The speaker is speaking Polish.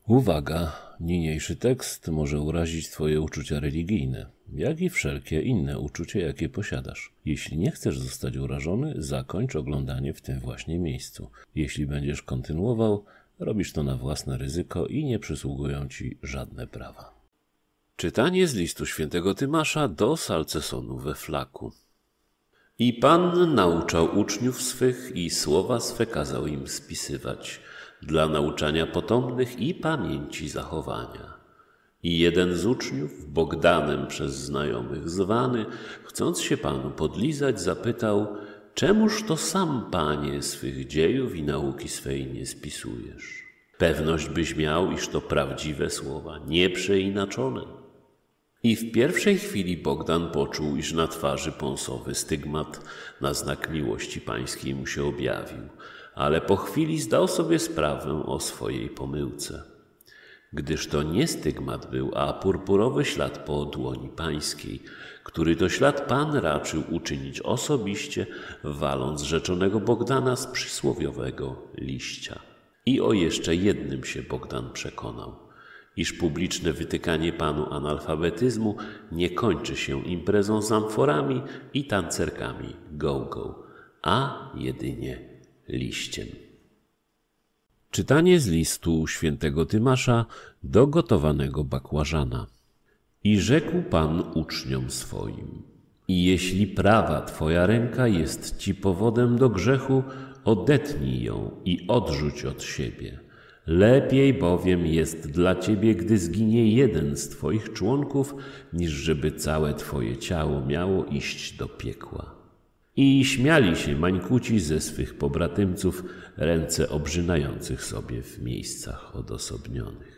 Uwaga! Niniejszy tekst może urazić Twoje uczucia religijne, jak i wszelkie inne uczucie, jakie posiadasz. Jeśli nie chcesz zostać urażony, zakończ oglądanie w tym właśnie miejscu. Jeśli będziesz kontynuował, robisz to na własne ryzyko i nie przysługują Ci żadne prawa. Czytanie z listu świętego Tymasza do Salcesonu we Flaku. I Pan nauczał uczniów swych i słowa swe kazał im spisywać, dla nauczania potomnych i pamięci zachowania. I jeden z uczniów, Bogdanem przez znajomych zwany, chcąc się Panu podlizać, zapytał: czemuż to sam, Panie, swych dziejów i nauki swej nie spisujesz? Pewność byś miał, iż to prawdziwe słowa, nieprzeinaczone. I w pierwszej chwili Bogdan poczuł, iż na twarzy Ponsowy stygmat na znak miłości pańskiej mu się objawił, ale po chwili zdał sobie sprawę o swojej pomyłce. Gdyż to nie stygmat był, a purpurowy ślad po dłoni pańskiej, który to ślad Pan raczył uczynić osobiście, waląc rzeczonego Bogdana z przysłowiowego liścia. I o jeszcze jednym się Bogdan przekonał, iż publiczne wytykanie Panu analfabetyzmu nie kończy się imprezą z amforami i tancerkami go-go, a jedynie liściem. Czytanie z listu świętego Tymasza do gotowanego bakłażana. I rzekł Pan uczniom swoim: i jeśli prawa Twoja ręka jest Ci powodem do grzechu, odetnij ją i odrzuć od siebie. Lepiej bowiem jest dla Ciebie, gdy zginie jeden z Twoich członków, niż żeby całe Twoje ciało miało iść do piekła. I śmiali się mańkuci ze swych pobratymców, ręce obrzynających sobie w miejscach odosobnionych.